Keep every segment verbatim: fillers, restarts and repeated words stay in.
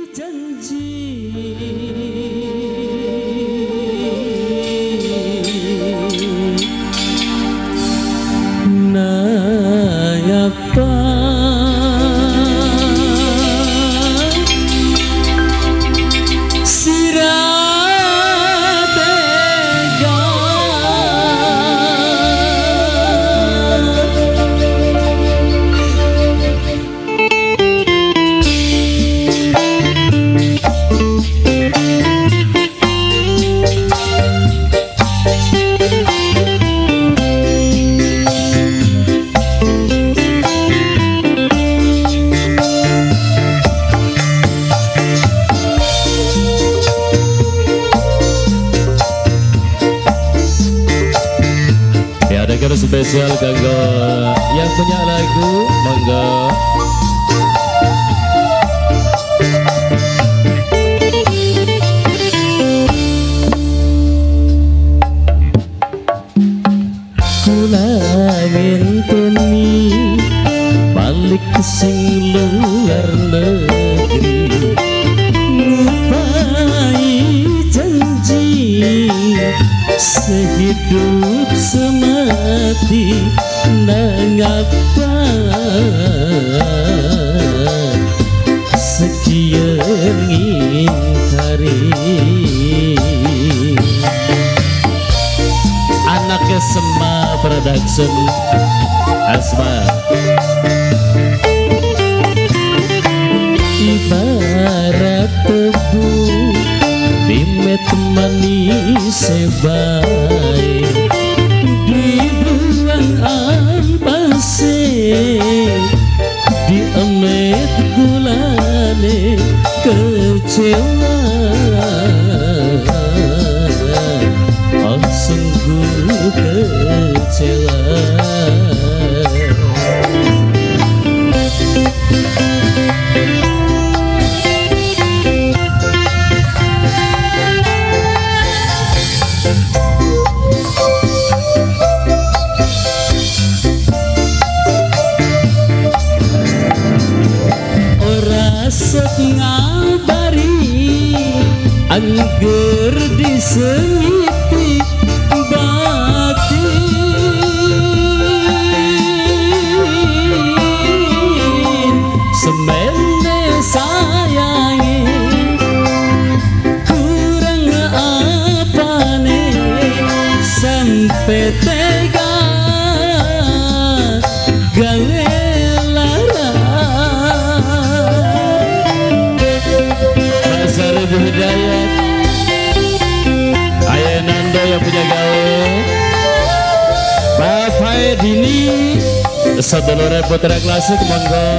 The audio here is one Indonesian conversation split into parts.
Spesial kanggo yang punya lagu, monggo. Kula ngenteni balik ke sing luar negeri, ngupai janji sehidup semati, nangapa sekian ngingkari. Anaknya Sema Production, Asma. Ibarat tebu dimet manis sebaik, dibuang ampase, diemet gulane kecewa. Oh sungguh kecewa. Ngabari angger disengiti batin, semene sayangi kurang apane sampai tega gawe Hidayat, Ayah Nando yang punya gawe, Pak Faedini, sedulur putra klasik, monggo.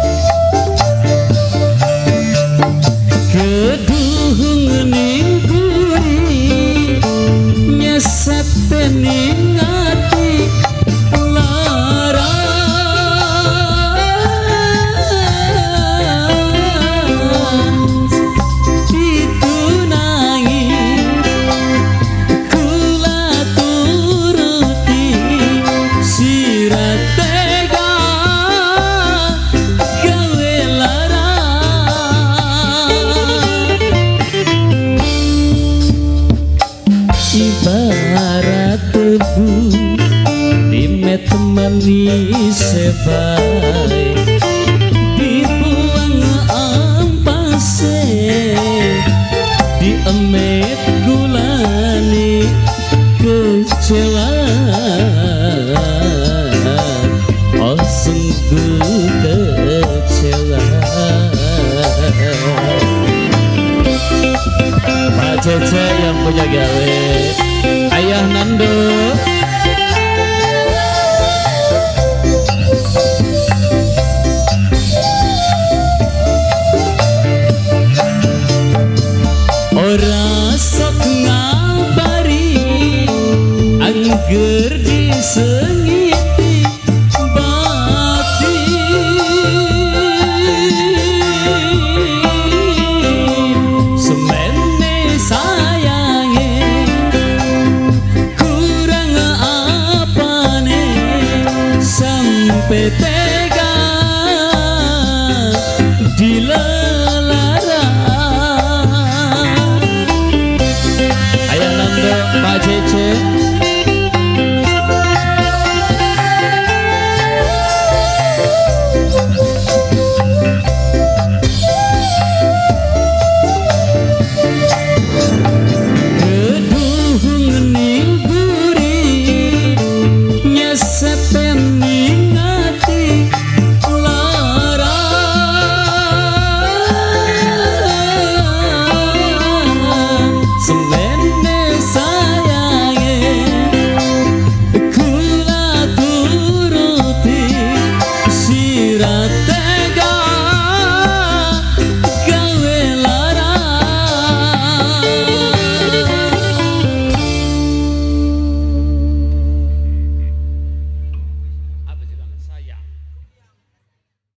Keduhung ningguri nyesat pening ati lara, ibarat tebu dimet manis sebaik, dibuang ampase, diemet gulani kecewa. Oh sungguh kecewa. Pak Cece yang punya gawe,